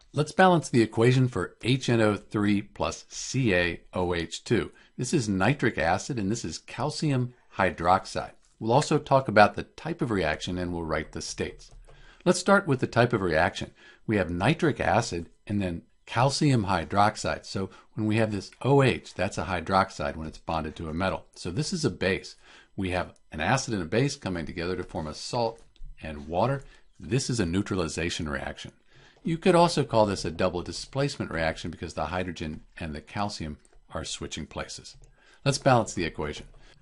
Let's balance the equation for HNO3 plus CaOH2. This is nitric acid and this is calcium hydroxide. We'll also talk about the type of reaction and we'll write the states. Let's start with the type of reaction. We have nitric acid and then calcium hydroxide. So when we have this OH, that's a hydroxide when it's bonded to a metal. So this is a base. We have an acid and a base coming together to form a salt and water. This is a neutralization reaction. You could also call this a double displacement reaction because the hydrogen and the calcium are switching places. Let's balance the equation.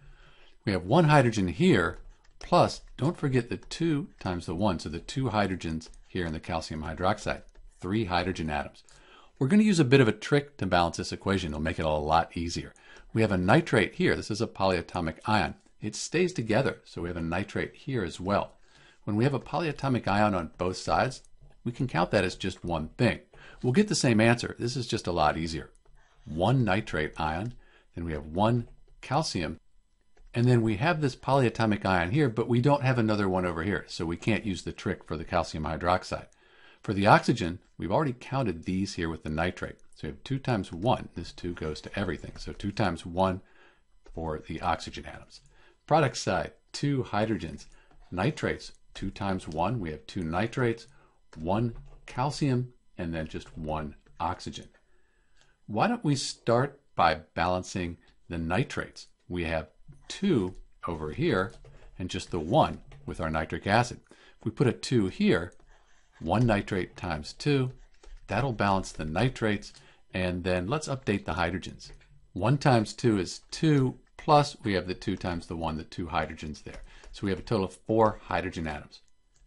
We have one hydrogen here, plus, don't forget the 2 times the 1, so the 2 hydrogens here in the calcium hydroxide, 3 hydrogen atoms. We're going to use a bit of a trick to balance this equation. It'll make it a lot easier. We have a nitrate here. This is a polyatomic ion. It stays together, so we have a nitrate here as well. When we have a polyatomic ion on both sides, we can count that as just one thing. We'll get the same answer. This is just a lot easier. One nitrate ion, then we have one calcium, and then we have this polyatomic ion here, but we don't have another one over here, so we can't use the trick for the calcium hydroxide. For the oxygen, we've already counted these here with the nitrate. So we have 2 times 1. This 2 goes to everything. So 2 times 1 for the oxygen atoms. Product side, 2 hydrogens. Nitrates, 2 times 1. We have 2 nitrates, 1 calcium, and then just 1 oxygen. Why don't we start by balancing the nitrates? We have 2 over here and just the 1 with our nitric acid. If we put a 2 here, 1 nitrate times 2, that'll balance the nitrates, and then let's update the hydrogens. 1 times 2 is 2, plus we have the 2 times the 1, the 2 hydrogens there. So we have a total of 4 hydrogen atoms.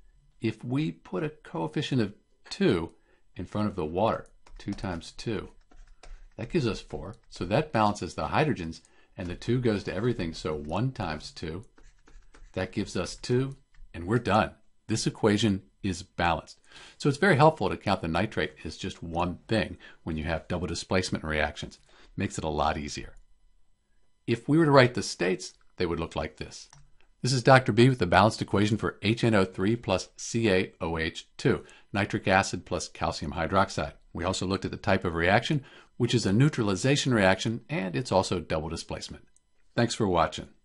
If we put a coefficient of 2 in front of the water, 2 times 2, that gives us 4. So that balances the hydrogens, and the 2 goes to everything, so 1 times 2, that gives us 2, and we're done. This equation is balanced. So it's very helpful to count the nitrate as just one thing when you have double displacement reactions. Makes it a lot easier. If we were to write the states, they would look like this. This is Dr. B with the balanced equation for HNO3 plus CaOH2, nitric acid plus calcium hydroxide. We also looked at the type of reaction, which is a neutralization reaction, and it's also double displacement. Thanks for watching.